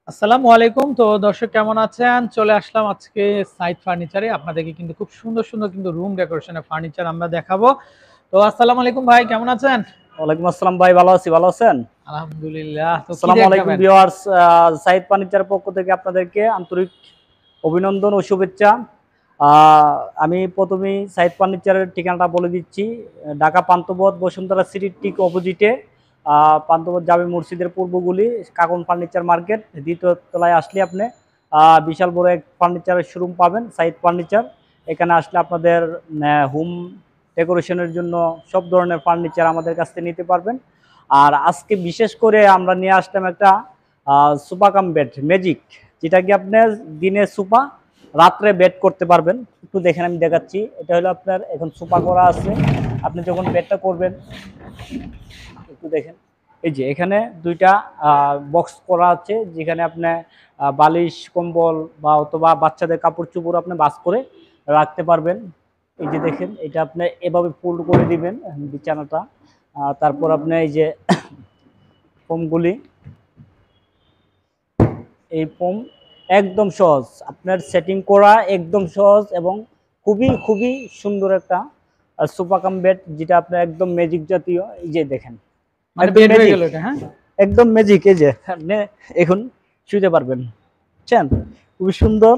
আসসালামু আলাইকুম। তো দর্শক কেমন আছেন? চলে আসলাম আজকে সাইদ ফার্নিচারে। আপনাদেরকে কিন্তু খুব সুন্দর, সুন্দর কিন্তু রুম ডেকোরেশনের ফার্নিচার আমরা দেখাবো। তো আসসালামু আলাইকুম ভাই, কেমন আছেন? ওয়ালাইকুম আসসালাম ভাই, ভালো আছি। ভালো আছেন? আলহামদুলিল্লাহ। তো কি আসসালামু আলাইকুম দেখাবেন? ভিউয়ার্স, সাইদ ফার্নিচারের পক্ষ থেকে আপনাদেরকে আন্তরিক অভিনন্দন ও শুভেচ্ছা। আমি প্রথমেই সাইদ ফার্নিচারের ঠিকানাটা বলে দিচ্ছি। ঢাকা পান্থপথ বসুন্ধরা সিটির ঠিক অপোজিটে, পান্থপথ জামে মসজিদের পূর্বগুলি, কাকন ফার্নিচার মার্কেট, দ্বিতীয় তলায় আসলে আপনি বিশাল বড় এক ফার্নিচারের শোরুম পাবেন, সাইদ ফার্নিচার। এখানে আসলে আপনাদের হোম ডেকোরেশনের জন্য সব ধরনের ফার্নিচার আমাদের কাছ থেকে নিতে পারবেন। আর আজকে বিশেষ করে আমরা নিয়ে আসলাম একটা সোফা কাম বেড ম্যাজিক, যেটা কি আপনার দিনে সোফা, রাত্রে বেড করতে পারবেন। একটু দেখেন, আমি দেখাচ্ছি। এটা হলো আপনার এখন সোফা করা আছে। আপনি যখন বেডটা করবেন, একটু দেখেন, এই যে এখানে দুইটা বক্স করা আছে, যেখানে আপনি বালিশ কম্বল বা অথবা বাচ্চাদের কাপড় চোপড় আপনি বাস করে রাখতে পারবেন। এই যে দেখেন, এটা আপনি এভাবে ফোল্ড করে দিবেন বিছানাটা। তারপর আপনি এই যে ফোমগুলি, এই ফোম একদম সহজ, আপনার সেটিং করা একদম সহজ এবং খুবই খুবই সুন্দর একটা সোফা কাম বেড, যেটা আপনার একদম ম্যাজিক জাতীয়। এই যে দেখেন, মানে একদম বেড হয়ে ম্যাজিক, গেল এটা, হ্যাঁ? একদম ম্যাজিক। এই যে আপনি এখন শুতে পারবেন, বুঝছেন? খুবই সুন্দর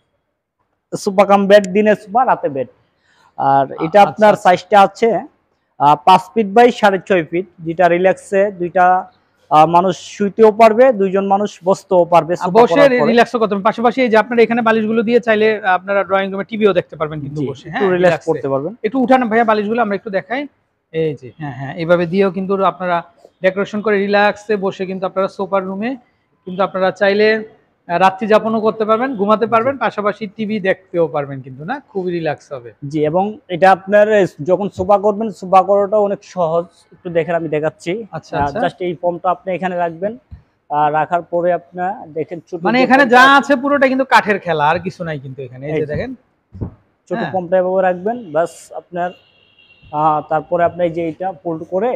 সোফা কাম বেড, দিনে সোফা রাতে বেড। আর এটা আচ্ছা, আপনার আচ্ছা। সাইজটা আছে 5 ফিট বাই 6.5 ফিট, যেটা রিল্যাক্সে দুইটা মানুষ শুইতেও পারবে, দুইজন মানুষ বসতেও পারবে সোফা বসে করার পরে। রিল্যাক্সও করতে পারবেন। পাশাপাশি এই যে আপনারা এখানে বালিশগুলো দিয়ে চাইলে আপনারা ড্রয়িং রুমে টিভিও দেখতে পারবেন কিন্তু জি, বসে, একটু হ্যাঁ? রিল্যাক্স রিল্যাক্সে। করতে পারবেন। একটু উঠান ভাইয়া বালিশগুলো, আমরা একটু দেখাই। এই যে হ্যাঁ, হ্যাঁ, এভাবে দিয়েও কিন্তু আপনারা ডেকোরেশন করে রিল্যাক্সে বসে কিন্তু আপনারা সোফার রুমে কিন্তু আপনারা চাইলে রাত্রি যাপনও করতে পারবেন, ঘুমাতে জি, পারবেন, পাশাপাশি টিভি দেখতেও পারবেন কিন্তু, না? খুবই রিল্যাক্স হবে। জি, এবং এটা আপনার যখন সোফা করবেন, সোফা করাটা অনেক সহজ। একটু দেখেন, আমি দেখাচ্ছি। আচ্ছা, আচ্ছা। জাস্ট এই ফর্মটা আপনি এখানে রাখবেন। রাখার পরে আপনার দেখেন ছোট মানে যে এখানে ফর্মটা যা আছে, আছে পুরোটা কিন্তু কাঠের খেলা, আর কিছু নাই কিন্তু এখানে। এই এই যে যে দেখেন। ছোট হ্যাঁ। ফর্মটা এভাবে রাখবেন, বাস আপনার। তারপরে আপনি এই যে এইটা ফোল্ড করে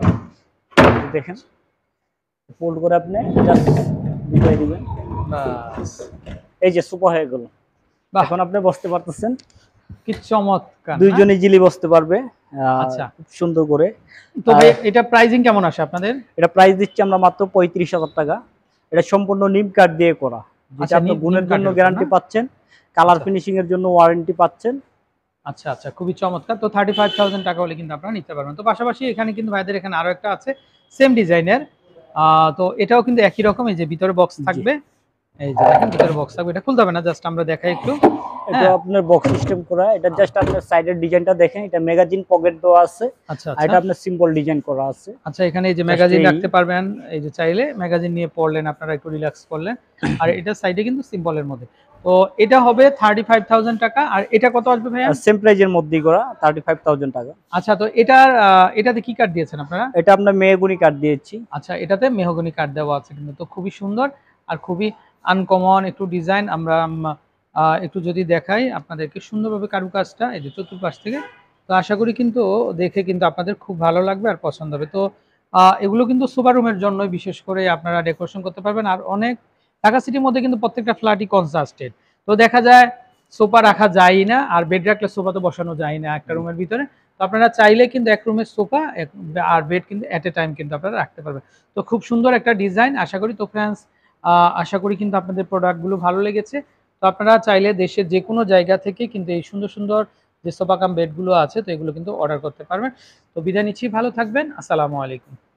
দেখেন, ফোল্ড করে আপনি জাস্ট ঢুকিয়ে দিবেন। বাস। এই যে সোফা হয়ে গেল। বাহ! এখন আপনি বসতে পারতেছেন, কি চমৎকার, না? দুইজন ইজিলি বসতে পারবে আচ্ছা। খুব সুন্দর করে। তো ভাই আর এটা প্রাইজিং কেমন আসে আপনাদের? এটা প্রাইস দিচ্ছি আমরা মাত্র 35,000 টাকা। এটা সম্পূর্ণ নিম কাঠ দিয়ে করা, যেটা আচ্ছা, আপনার নিম গুণের জন্য কাঠের উপর, না? গ্যারান্টি পাচ্ছেন, কালার আচ্ছা, ফিনিশিং এর জন্য ওয়ারেন্টি পাচ্ছেন। আচ্ছা, আচ্ছা, খুবই চমৎকার। তো 35,000 টাকা হলে কিন্তু আপনারা নিতে পারবেন। তো পাশাপাশি এখানে কিন্তু ভাইদের এখানে আরো একটা আছে সেম ডিজাইনের। তো এটাও কিন্তু একই রকম, এই যে ভিতরে বক্স জি, থাকবে। এই যে দেখেন ভিতরে বক্স থাকবে। এটা খুলতে হবে না, জাস্ট আমরা দেখাই একটু। এটা হ্যাঁ? আপনার বক্স সিস্টেম করা। এটা জাস্ট আপনার সাইডের ডিজাইনটা দেখেন, এটা ম্যাগাজিন পকেট দেওয়া আছে। আচ্ছা, আর আচ্ছা। এটা আপনার সিম্পল ডিজাইন করা আছে। আচ্ছা, এখানে এই যে জাস্ট ম্যাগাজিন এই রাখতে পারবেন। এই যে চাইলে ম্যাগাজিন নিয়ে পড়লেন, আপনারা একটু রিল্যাক্স করলেন। আর এটা সাইডে কিন্তু সিম্বলের মধ্যে। তো এটা হবে 35,000 টাকা। আর এটা কত আসবে ভাইয়া? সেম প্রাইজের মধ্যেই করা, 35,000 টাকা। আচ্ছা, তো এটাতে কি কাঠ দিয়েছেন আপনারা? এটা আপনার মেহগনি কাঠ দিয়েছি। আচ্ছা, এটাতে মেহগনি কাঠ দেওয়া আছে কিন্তু। তো খুবই সুন্দর আর খুবই আনকমন একটু ডিজাইন। আমরা একটু যদি দেখাই আপনাদেরকে সুন্দরভাবে কারুকাজটা, এই যে চতুর্পাশ থেকে। তো আশা করি কিন্তু দেখে কিন্তু আপনাদের খুব ভালো লাগবে আর পছন্দ হবে। তো এগুলো কিন্তু সোফা রুমের জন্যই বিশেষ করে আপনারা ডেকোরেশন করতে পারবেন। আর অনেক ঢাকা সিটির মধ্যে কিন্তু প্রত্যেকটা ফ্ল্যাটই কনট্রাস্টেড। তো দেখা যায় সোফা রাখা যায়ই না, আর বেড রাখলে সোফা তো বসানো যায় না একটা রুমের ভিতরে। তো আপনারা চাইলে কিন্তু এক রুমের সোফা আর বেড কিন্তু এট এ টাইম কিন্তু আপনারা রাখতে পারবেন। তো খুব সুন্দর একটা ডিজাইন আশা করি। তো ফ্রেন্ডস, আশা করি কিন্তু আপনাদের প্রোডাক্টগুলো ভালো লেগেছে। তো আপনারা চাইলে দেশের যে কোনো জায়গা থেকে কিন্তু এই সুন্দর, সুন্দর যে সোফা কাম বেডগুলো আছে, তো এগুলো কিন্তু অর্ডার করতে পারবেন। তো বিদায় নিচ্ছি, ভালো থাকবেন। আসসালামু আলাইকুম।